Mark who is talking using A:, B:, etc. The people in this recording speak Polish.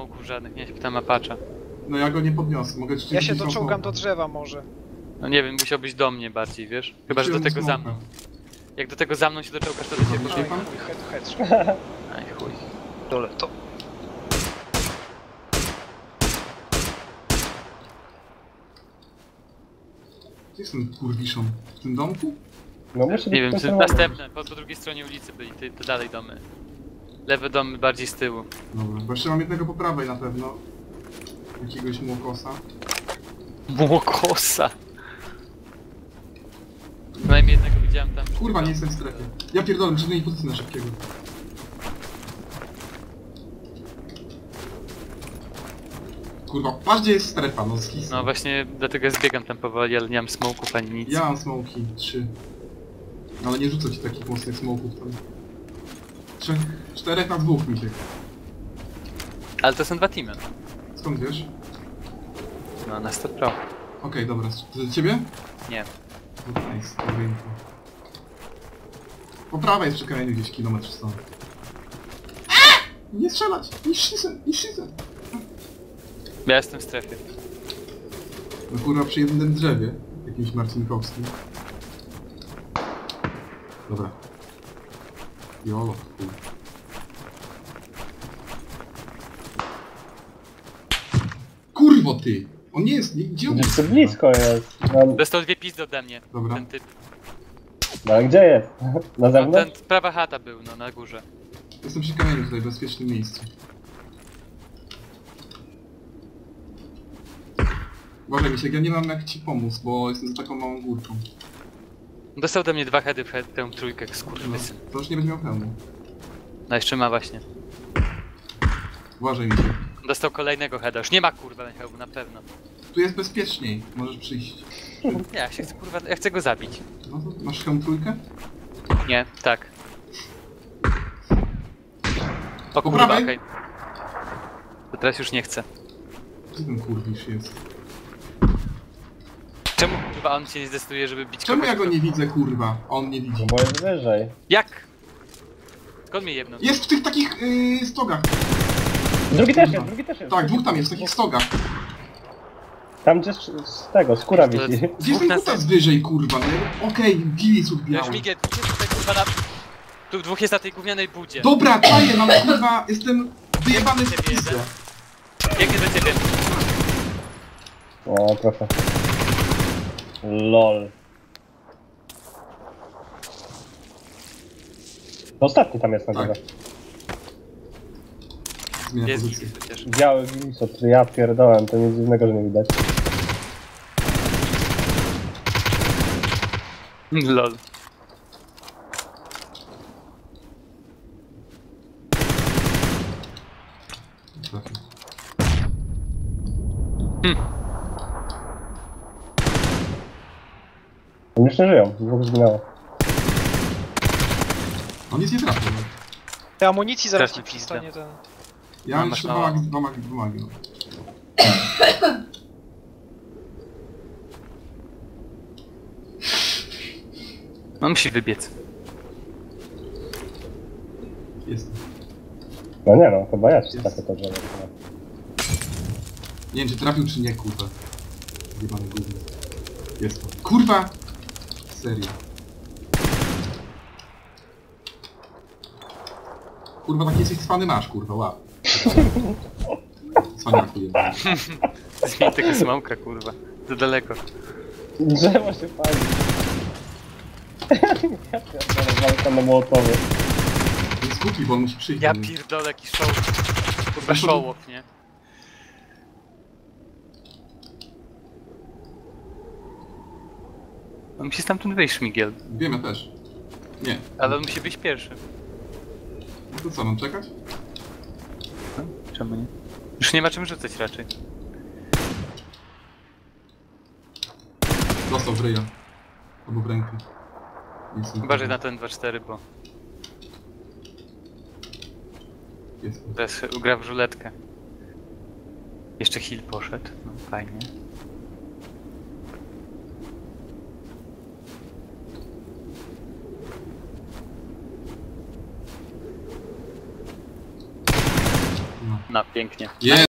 A: smoków żadnych, nie pytam Apacza.
B: No ja go nie podniosę, mogę ci
C: Ja się
B: rzucić
C: doczołgam
B: smoka.
C: do drzewa może.
A: No nie wiem, musiałbyś do mnie bardziej, wiesz? Chyba, że do
B: Rzuciłem
A: tego za
B: smoka.
A: mną. Jak do tego za mną się doczołgasz, to do ciebie
B: Dobra,
C: Oj,
A: pobiegam.
C: chuj, headshot.
A: Aj chuj.
C: Dole, to.
B: Gdzie jest ten kurwiszon? W tym domku?
D: No musi
A: Nie wiem,
D: być
A: czy następne, po drugiej stronie ulicy byli, te dalej domy. Lewe domy bardziej z tyłu.
B: Dobra, bo jeszcze mam jednego po prawej na pewno. Jakiegoś młokosa.
A: Młokosa! Przynajmniej jednego widziałem tam.
B: Kurwa, nie jestem w strefie. Ja pierdolę, muszę zmienić pozycję na szybkiego. Kurwa, patrz gdzie jest strefa, no z
A: No właśnie, dlatego ja zbiegam tam powoli, ale nie mam smoków ani nic.
B: Ja mam smoki, 3. Ale nie rzucę ci takich mocnych smoków tam. 4 na 2, Misiek.
A: Ale to są dwa teamy.
B: Skąd wiesz?
A: No, na 100 pro.
B: Okej, dobra, to do ciebie?
A: Nie.
B: Nice, dobra info. Po prawej jest przy kamieniu gdzieś kilometr stąd. Nie strzelać! Niż shizem!
A: Ja jestem w strefie.
B: No kurwa, przy jednym drzewie. Jakimś Marcinkowskim. Dobra. Jolo, chuj. Kurwo ty! On nie jest, gdzie on
D: Gdzieś
B: jest?
D: tu blisko jest. No,
A: Dostał dwie pizdy ode mnie.
B: Dobra.
A: Ten typ.
D: no ale gdzie jest? Na
A: No,
D: zewnątrz?
A: ten prawa chata był, no, na górze.
B: Jestem przy kamieniu tutaj, w bezpiecznym miejscu. Uważaj Misiek, ja nie mam jak ci pomóc, bo jestem za taką małą górką.
A: Dostał ode mnie dwa heady w tę trójkę,
B: No,
A: skurwysyn.
B: to już nie będzie miał hełmu.
A: No jeszcze ma właśnie.
B: Uważaj Misiek.
A: Dostał kolejnego heada. Już nie ma kurwa hełmu, na pewno.
B: Tu jest bezpieczniej, możesz przyjść.
A: Ja się chcę kurwa, ja chcę go zabić.
B: No to masz hełm trójkę?
A: Nie, tak. O
B: Po
A: kurwa,
B: prawej?
A: okej. To teraz już nie chcę.
B: Gdzie ten kurwisz jest?
A: Czemu kurwa on się nie zdecyduje, żeby bić
B: Czemu
A: kogoś,
B: ja go
A: kto-
B: nie widzę kurwa? A on nie widzi.
D: No bo jest wyżej.
A: Jak? Skąd mnie jedno?
B: Jest w tych takich stogach.
D: Drugi też jest, drugi też jest.
B: Tak, dwóch tam jest, w takich stogach.
D: Tam gdzie z tego, skóra wisi.
B: Gdzie jest
A: Dwóch
B: ten
A: na
B: kutas wyżej kurwa, nie? Okej, Giliców
A: Ja
B: biały.
A: już migę, dwóch jest tutaj kurwa na... Tu dwóch jest na tej gównianej budzie.
B: Dobra, czaję, mam kurwa, jestem wyjebany w pizdę.
A: Biegnie do ciebie.
D: O, trochę. LOL. To ostatni tam jest na
B: Tak.
D: górze.
B: Zmienia
A: Jest
B: pozycję.
A: ich przecież.
D: Biały Wilsot, ja pierdolę, to nic dziwnego, że nie widać.
A: Lol.
B: Trafił.
D: Oni już nie żyją, dwóch zginęło.
B: On nic nie trafił. no.
C: Te amunicji zaraz
A: Strasznie
C: ci przystanie ten.
B: Ja
A: No,
B: mam
A: masz
B: jeszcze
A: mało.
B: dwa magi, no.
A: On musi wybiec.
B: Jest.
D: No nie no, chyba ja ci trafię to drzewo.
B: Nie wiem czy trafił czy nie, kurwa. Zjebany gówno. Jest to. Kurwa! Serio. Kurwa, taki jesteś cwany masz, kurwa, łap. Cwaniaku jebany.
A: Zmień tego smoka kurwa. Za daleko.
D: Drzewo się pali. Ja pierdolę, walka na Mołotowie.
B: Nie skupi, bo on musi przyjść.
A: Ja
B: do mnie.
A: pierdolę jaki show. Kurwa show nie? On musi stamtąd wyjść, Miguel.
B: Wiem, ja też. Nie.
A: Ale on musi być pierwszy.
B: No to co, mam czekać?
A: No, czemu nie? Już nie ma czym rzucać raczej.
B: Dostał w ryja. Albo w rękę. Jest
A: Uważaj na ten 2-4, bo
B: Jest.
A: teraz gra w ruletkę. Jeszcze heal poszedł, no fajnie.
B: No.
A: No, pięknie.
B: Je